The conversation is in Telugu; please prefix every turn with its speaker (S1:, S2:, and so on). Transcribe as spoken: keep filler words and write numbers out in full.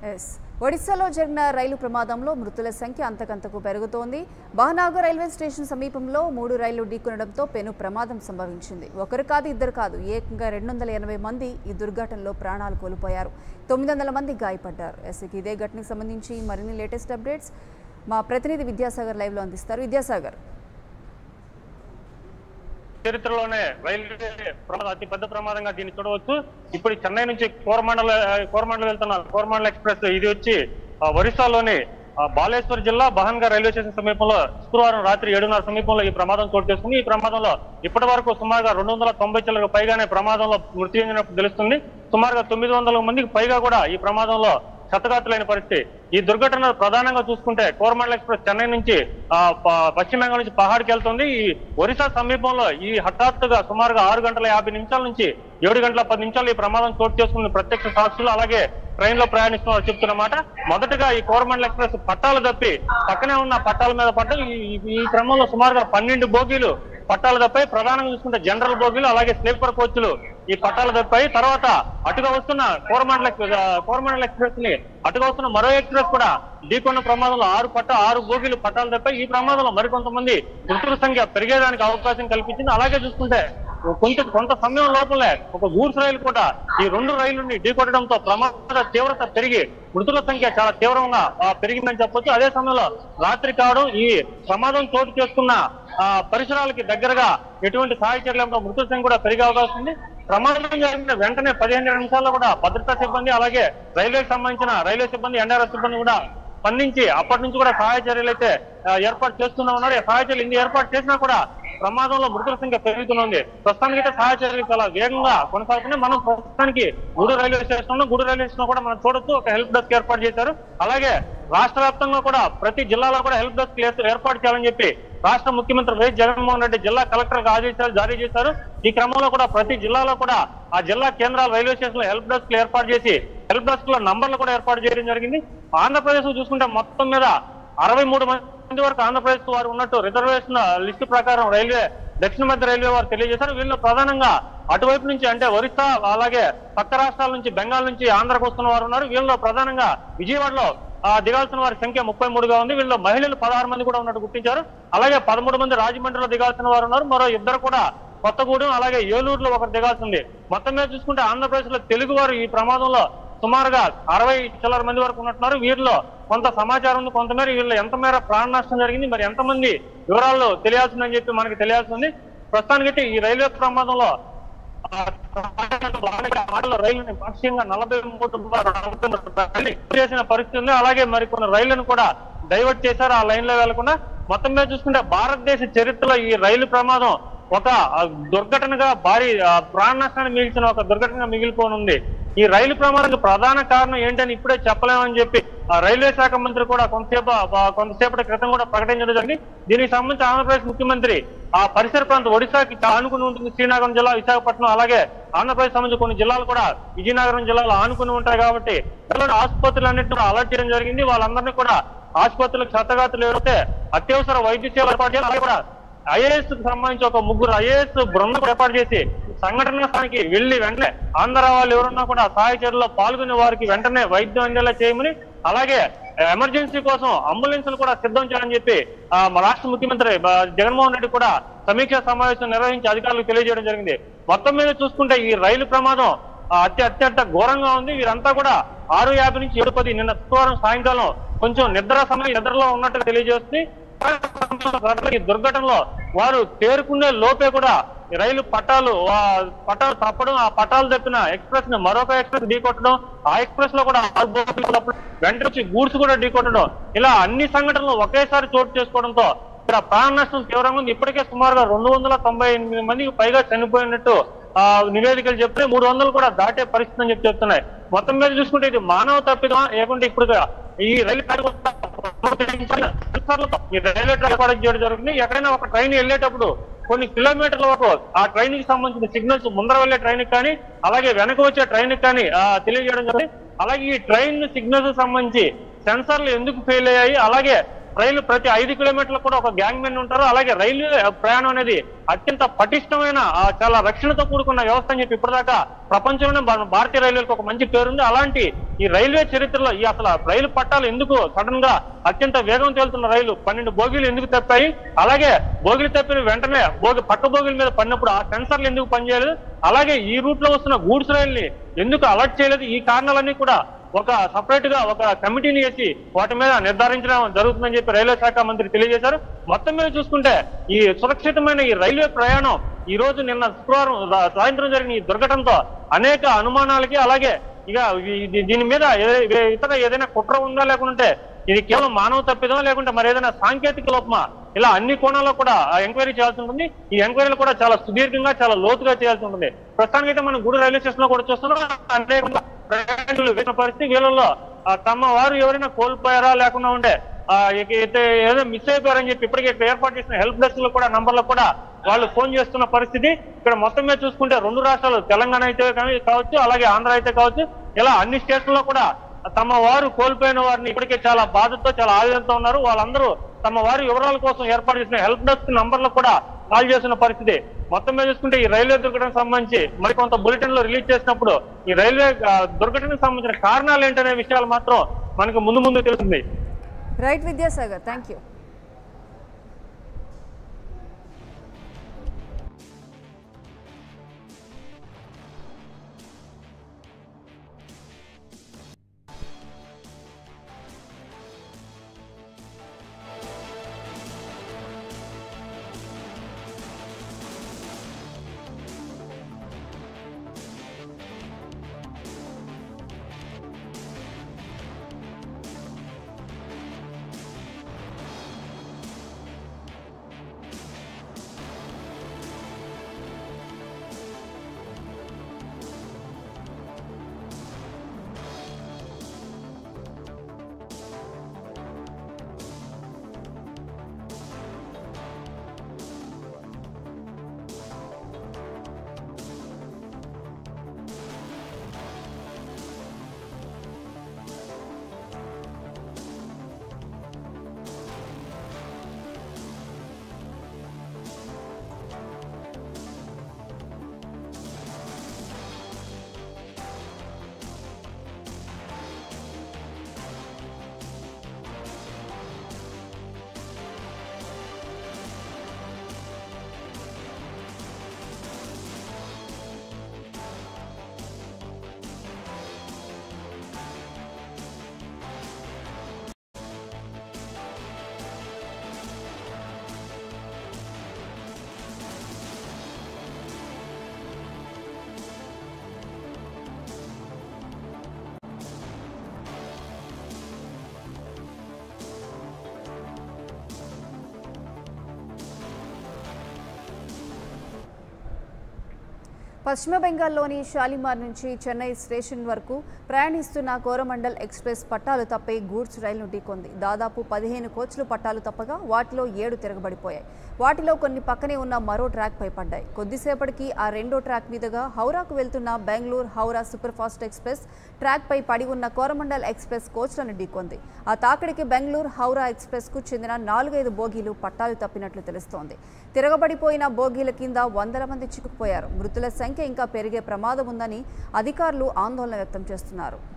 S1: ఎస్ ఒడిశాలో జరిగిన రైలు ప్రమాదంలో మృతుల సంఖ్య అంతకంతకు పెరుగుతోంది. బహనాగర్ రైల్వే స్టేషన్ సమీపంలో మూడు రైళ్లు ఢీకొనడంతో పెను ప్రమాదం సంభవించింది. ఒకరు కాదు ఇద్దరు కాదు ఏకంగా రెండు వందల ఎనభై మంది ఈ దుర్ఘటనలో ప్రాణాలు కోల్పోయారు. తొమ్మిది వందల మంది గాయపడ్డారు. ఎస్కి ఇదే ఘటనకు సంబంధించి మరిన్ని లేటెస్ట్ అప్డేట్స్ మా ప్రతినిధి విద్యాసాగర్ లైవ్ లో అందిస్తారు. విద్యాసాగర్,
S2: చరిత్రలోనే రైల్వే ప్రమాదం అతి పెద్ద ప్రమాదంగా దీన్ని చూడవచ్చు. ఇప్పుడు చెన్నై నుంచి కోరమండల కోరమండల్ వెళ్తున్న కోరమండల్ ఎక్స్ప్రెస్ ఇది వచ్చి ఒరిస్సాలోని బాలేశ్వర్ జిల్లా బహన్గర్ రైల్వే స్టేషన్ సమీపంలో శుక్రవారం రాత్రి ఏడున్నర సమీపంలో ఈ ప్రమాదం చోటు చేసుకుంది. ఈ ప్రమాదంలో ఇప్పటి వరకు సుమారుగా రెండు వందల తొంభై చిల్లరకు పైగానే ప్రమాదంలో మృతి చెందినట్టు తెలుస్తుంది. సుమారుగా తొమ్మిది వందల మందికి పైగా కూడా ఈ ప్రమాదంలో క్షతగాతులైన పరిస్థితి. ఈ దుర్ఘటన ప్రధానంగా చూసుకుంటే కోరమండల్ ఎక్స్ప్రెస్ చెన్నై నుంచి ఆ పశ్చిమ బెంగాల్ నుంచి పహాడ్కి వెళ్తుంది. ఈ ఒరిస్సా సమీపంలో ఈ హఠాత్తుగా సుమారుగా ఆరు గంటల యాభై నిమిషాల నుంచి ఏడు గంటల పది నిమిషాలు ఈ ప్రమాదం చోటు చేసుకున్న ప్రత్యక్ష సాక్షులు అలాగే ట్రైన్ లో ప్రయాణిస్తున్నారు చెప్తున్నమాట. మొదటగా ఈ కోరమండల్ ఎక్స్ప్రెస్ పట్టాలు తప్పి పక్కనే ఉన్న పట్టాల మీద పడ్డ ఈ క్రమంలో సుమారుగా పన్నెండు బోగీలు పట్టాలు తప్పాయి. ప్రధానంగా చూసుకుంటే జనరల్ బోగీలు అలాగే స్లీపర్ కోచ్లు ఈ పట్టాలు తప్పాయి. తర్వాత అటుగా వస్తున్న కోరమండల్ కోరమండల్ ఎక్స్ప్రెస్ ని అటుగా వస్తున్న మరో ఎక్స్ప్రెస్ కూడా ఢీకొన్న ప్రమాదంలో ఆరు పట్ట ఆరు బోగీలు పట్టాలు తప్పాయి. ఈ ప్రమాదంలో మరికొంతమంది మృతుల సంఖ్య పెరిగేదానికి అవకాశం కల్పించింది. అలాగే చూసుకుంటే కొంత కొంత సమయం లోపలే ఒక గూడ్స్ రైలు కూడా ఈ రెండు రైళ్లని ఢీకొట్టడంతో ప్రమాద తీవ్రత పెరిగి మృతుల సంఖ్య చాలా తీవ్రంగా పెరిగిందని చెప్పొచ్చు. అదే సమయంలో రాత్రి కావడం ఈ ప్రమాదం చోటు చేసుకున్న ఆ పరిసరాలకి దగ్గరగా ఎటువంటి సహాయ చర్యలతో మృతుల సంఖ్య కూడా పెరిగే అవకాశం ఉంది. ప్రమాదం జరిగిన వెంటనే పదిహేను నిమిషాల్లో కూడా భద్రతా సిబ్బంది అలాగే రైల్వేకి సంబంధించిన రైల్వే సిబ్బంది ఎన్డీఆర్ఎఫ్ సిబ్బంది కూడా స్పందించి అప్పటి నుంచి కూడా సహాయ చర్యలు అయితే ఏర్పాటు చేస్తూనే ఉన్నారు. సహాయ చర్యలు ఇన్ని ఏర్పాటు చేసినా కూడా ప్రమాదంలో మృతుల సంఖ్య పెరుగుతుంది. ప్రస్తుతానికి అయితే సహాయ చర్యలు చాలా వేగంగా కొనసాగుతున్నాయి. మనం ప్రస్తుతానికి గూడూరు రైల్వే స్టేషన్ లో గూడూరు రైల్వే స్టేషన్ కూడా మనం చూడొచ్చు. ఒక హెల్ప్ డెస్క్ ఏర్పాటు చేశారు. అలాగే రాష్ట్ర వ్యాప్తంగా కూడా ప్రతి జిల్లాలో కూడా హెల్ప్ డెస్క్ ఏర్పాటు చేయాలని చెప్పి రాష్ట్ర ముఖ్యమంత్రి వైఎస్ జగన్మోహన్ రెడ్డి జిల్లా కలెక్టర్లకు ఆదేశాలు జారీ చేశారు. ఈ క్రమంలో కూడా ప్రతి జిల్లాలో కూడా ఆ జిల్లా కేంద్రాల రైల్వే స్టేషన్ లో హెల్ప్ డెస్క్ ఏర్పాటు చేసి హెల్ప్ డెస్క్ లో నంబర్లు కూడా ఏర్పాటు చేయడం జరిగింది. ఆంధ్రప్రదేశ్ చూసుకుంటే మొత్తం మీద అరవై మూడు మంది వరకు ఆంధ్రప్రదేశ్ వారు ఉన్నట్టు రిజర్వేషన్ లిస్టు ప్రకారం రైల్వే దక్షిణ మధ్య రైల్వే వారు తెలియజేశారు. వీళ్ళు ప్రధానంగా అటువైపు నుంచి అంటే ఒరిస్సా అలాగే పక్క రాష్ట్రాల నుంచి బెంగాల్ నుంచి ఆంధ్రకు వస్తున్న వారు ఉన్నారు. వీళ్ళలో ప్రధానంగా విజయవాడలో ఆ దిగాల్సిన వారి సంఖ్య ముప్పై మూడుగా ఉంది. వీళ్ళు మహిళలు పదహారు మంది కూడా ఉన్నట్టు గుర్తించారు. అలాగే పదమూడు మంది రాజమండ్రిలో దిగాల్సిన వారు ఉన్నారు. మరో ఇద్దరు కూడా కొత్తగూడెం అలాగే ఏలూరులో ఒకరు దిగాల్సింది. మొత్తం మీద చూసుకుంటే ఆంధ్రప్రదేశ్ లో తెలుగు వారు ఈ ప్రమాదంలో సుమారుగా అరవై చిల్లర మంది వరకు ఉన్నట్టున్నారు. వీరిలో కొంత సమాచారం ఉంది, కొంతమేర వీళ్ళు ఎంత మేర ప్రాణ నష్టం జరిగింది, మరి ఎంతమంది వివరాలు తెలియాల్సిందని చెప్పి మనకి తెలియాల్సింది. ప్రస్తుతానికైతే ఈ రైల్వే ప్రమాదంలో రైలుని పాక్షికంగా నలభై మూడు చేసిన పరిస్థితి ఉంది. అలాగే మరి కొన్ని రైళ్లను కూడా డైవర్ట్ చేశారు ఆ లైన్ లో వెళ్లకుండా. మొత్తం మీద చూసుకుంటే భారతదేశ చరిత్రలో ఈ రైలు ప్రమాదం ఒక దుర్ఘటనగా భారీ ప్రాణ నష్టాన్ని మిగిల్చిన ఒక దుర్ఘటనగా మిగిలిపోనుంది. ఈ రైలు ప్రమాదానికి ప్రధాన కారణం ఏంటని ఇప్పుడే చెప్పలేమని చెప్పి ఆ రైల్వే శాఖ మంత్రి కూడా కొంతసేపు కొంతసేపటి క్రితం కూడా ప్రకటించడం జరిగింది. దీనికి సంబంధించి ఆంధ్రప్రదేశ్ ముఖ్యమంత్రి ఆ పరిసర ప్రాంతం ఒడిశాకి ఆనుకుని ఉంటుంది. శ్రీనగరం జిల్లా, విశాఖపట్నం అలాగే ఆంధ్రప్రదేశ్ సంబంధించి కొన్ని జిల్లాలు కూడా విజయనగరం జిల్లాలో ఆనుకుని ఉంటాయి కాబట్టి ఆసుపత్రులు అన్నింటినీ కూడా అలర్ట్ చేయడం జరిగింది. వాళ్ళందరినీ కూడా ఆసుపత్రులకు క్షతగాతులు ఏవైతే అత్యవసర వైద్య సేవలు ఏర్పాటు చేయాలి. అలాగే కూడా ఐఏఎస్ కు సంబంధించి ఒక ముగ్గురు ఐఏఎస్ బృందం ఏర్పాటు చేసి సంఘటన స్థానికి వెళ్లి వెంటనే ఆంధ్ర వాళ్ళు ఎవరున్నా కూడా సహాయ చర్యల్లో పాల్గొనే వారికి వెంటనే వైద్యం అందేలా చేయమని అలాగే ఎమర్జెన్సీ కోసం అంబులెన్సులు కూడా సిద్ధం చేయాలని చెప్పి మా రాష్ట్ర ముఖ్యమంత్రి జగన్మోహన్ రెడ్డి కూడా సమీక్షా సమావేశం నిర్వహించి అధికారులకు తెలియజేయడం జరిగింది. మొత్తం మీద చూసుకుంటే ఈ రైలు ప్రమాదం అత్య అత్యంత ఘోరంగా ఉంది. వీరంతా కూడా ఆరు యాభై నుంచి ఏడు పది నిన్న శుక్రవారం సాయంకాలం కొంచెం నిద్ర సమయం నిద్రలో ఉన్నట్టుగా తెలియజేస్తుంది. ఈ దుర్ఘటనలో వారు తేరుకునే లోపే కూడా రైలు పట్టాలు పట్టాలు తప్పడం, ఆ పట్టాలు తప్పిన ఎక్స్ప్రెస్ ని మరొక ఎక్స్ప్రెస్ ఢీకొట్టడం, ఆ ఎక్స్ప్రెస్ లో కూడా వెంట వచ్చి గూడ్స్ కూడా ఢీకొట్టడం, ఇలా అన్ని సంఘటనలు ఒకేసారి చోటు చేసుకోవడంతో ఇక్కడ ప్రాణ నష్టం తీవ్రంగా ఉంది. ఇప్పటికే సుమారుగా రెండు వందల తొంభై ఎనిమిది మందికి పైగా చనిపోయినట్టు ఆ నివేదికలు చెప్తే మూడు వందలు కూడా దాటే పరిస్థితి అని చెప్పి చెప్తున్నాయి. మొత్తం మీద చూసుకుంటే ఇది మానవ తప్పిదమా లేకుంటే ఇప్పుడు ఈ రైలు ఈ రైల్వే ట్రాక్ ఏర్పాటు చేయడం జరుగుతుంది. ఎక్కడైనా ఒక ట్రైన్ వెళ్ళేటప్పుడు కొన్ని కిలోమీటర్ల వరకు ఆ ట్రైన్ కి సంబంధించిన సిగ్నల్స్ ముందర వెళ్లే ట్రైన్ కానీ అలాగే వెనక వచ్చే ట్రైన్ కానీ తెలియజేయడం జరిగింది. అలాగే ఈ ట్రైన్ సిగ్నల్స్ సంబంధించి సెన్సర్లు ఎందుకు ఫెయిల్ అయ్యాయి, అలాగే రైలు ప్రతి ఐదు కిలోమీటర్లకు కూడా ఒక గ్యాంగ్ మెన్ ఉంటారు. అలాగే రైల్వే ప్రయాణం అనేది అత్యంత పటిష్టమైన చాలా రక్షణతో కూడుకున్న వ్యవస్థ అని చెప్పి ఇప్పటిదాకా ప్రపంచంలోనే భారతీయ రైల్వేలకు ఒక మంచి పేరుంది. అలాంటి ఈ రైల్వే చరిత్రలో ఈ అసలు రైలు పట్టాలు ఎందుకు సడన్ గా అత్యంత వేగం తేలుతున్న రైలు పన్నెండు బోగీలు ఎందుకు తప్పాయి, అలాగే బోగిలు తప్పిన వెంటనే బోగి పక్క బోగిల మీద పడినప్పుడు ఆ సెన్సర్లు ఎందుకు పనిచేయలేదు, అలాగే ఈ రూట్ లో వస్తున్న గూడ్స్ రైల్ని ఎందుకు అలర్ట్ చేయలేదు, ఈ కారణాలన్నీ కూడా ఒక సపరేట్ గా ఒక కమిటీని వేసి వాటి మీద నిర్ధారించడం జరుగుతుందని చెప్పి రైల్వే శాఖ మంత్రి తెలియజేశారు. మొత్తం మీద చూసుకుంటే ఈ సురక్షితమైన ఈ రైల్వే ప్రయాణం ఈ రోజు నిన్న శుక్రవారం సాయంత్రం జరిగిన ఈ దుర్ఘటనతో అనేక అనుమానాలకి, అలాగే ఇక దీని మీద ఇతర ఏదైనా కుట్ర ఉందా లేకుంటే ఇది కేవలం మానవ తప్పిదమా లేకుంటే మరి ఏదైనా సాంకేతిక లోపమా, ఇలా అన్ని కోణాల్లో కూడా ఎంక్వైరీ చేయాల్సి ఉంటుంది. ఈ ఎంక్వైరీలు కూడా చాలా సుదీర్ఘంగా చాలా లోతుగా చేయాల్సి ఉంటుంది. ప్రస్తుతానికి అయితే మనం గూడూరు రైల్వే స్టేషన్ లో కూడా చూస్తున్నాం అనేక ప్రయాణికులు వేసిన పరిస్థితి. వీళ్ళల్లో తమ వారు ఎవరైనా కోల్పోయారా లేకుండా ఉంటే ఏదో మిస్ అయిపోయారని చెప్పి ఇప్పటికే ఇక్కడ ఏర్పాటు చేసిన హెల్ప్ డెస్క్ లో కూడా నంబర్లకు కూడా వాళ్ళు ఫోన్ చేస్తున్న పరిస్థితి. ఇక్కడ మొత్తం మీద చూసుకుంటే రెండు రాష్ట్రాలు తెలంగాణ అయితే కావచ్చు, అలాగే ఆంధ్ర అయితే కావచ్చు, ఇలా అన్ని స్టేషన్లో కూడా తమ వారు కోల్పోయిన వారిని ఇప్పటికే చాలా బాధతో చాలా ఆవేదనతో ఉన్నారు. వాళ్ళందరూ తమ వారి వివరాల కోసం ఏర్పాటు చేసిన హెల్ప్ డెస్క్ నంబర్లకు కూడా కాల్ చేసిన పరిస్థితి. మొత్తం మీద చూసుకుంటే ఈ రైల్వే దుర్ఘటనకు సంబంధించి మరికొంత బులెటిన్ లో రిలీజ్ చేసినప్పుడు ఈ రైల్వే దుర్ఘటనకు సంబంధించిన కారణాలు ఏంటనే విషయాలు మాత్రం మనకు ముందు ముందు తెలుస్తుంది.
S1: Right Vidyasagar, thank you. పశ్చిమ బెంగాల్లోని షాలిమార్ నుంచి చెన్నై స్టేషన్ వరకు ప్రయాణిస్తున్న కోరమండల్ ఎక్స్ప్రెస్ పట్టాలు తప్పి గూడ్స్ రైలును ఢీకొంది. దాదాపు పదిహేను కోచ్లు పట్టాలు తప్పగా వాటిలో ఏడు తిరగబడిపోయాయి. వాటిలో కొన్ని పక్కనే ఉన్న మరో ట్రాక్ పై పడ్డాయి. కొద్దిసేపటికి ఆ రెండో ట్రాక్ మీదుగా హౌరాకు వెళ్తున్న Bengaluru Howrah super fast express track పై పడి ఉన్న కోరమండల్ ఎక్స్ప్రెస్ కోచ్లను ఢీకొంది. ఆ తాకిడికి బెంగళూరు హౌరా ఎక్స్ప్రెస్ కు చెందిన నాలుగైదు బోగీలు పట్టాలు తప్పినట్లు తెలుస్తోంది. తిరగబడిపోయిన బోగీల కింద వందల మంది చిక్కుకుపోయారు. మృతుల సంఖ్య ఇంకా పెరిగే ప్రమాదం ఉందని అధికారులు ఆందోళన వ్యక్తం చేస్తున్నారు.